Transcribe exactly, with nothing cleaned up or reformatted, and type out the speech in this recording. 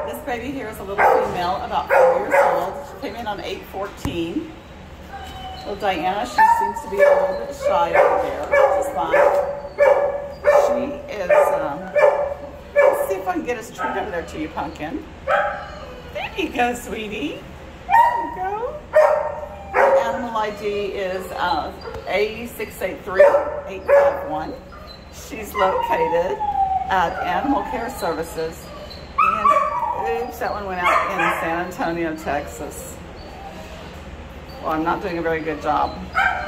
This baby here is a little female, about four years old. She came in on eight fourteen. Little Diana, she seems to be a little bit shy over there, which is fine. She is, um, let's see if I can get his treat over there to you, Pumpkin. There you go, sweetie. There you go. The animal I D is uh, A six eight three eight five one. She's located at Animal Care Services. And, oops, that one went out in San Antonio, Texas. Well, I'm not doing a very good job.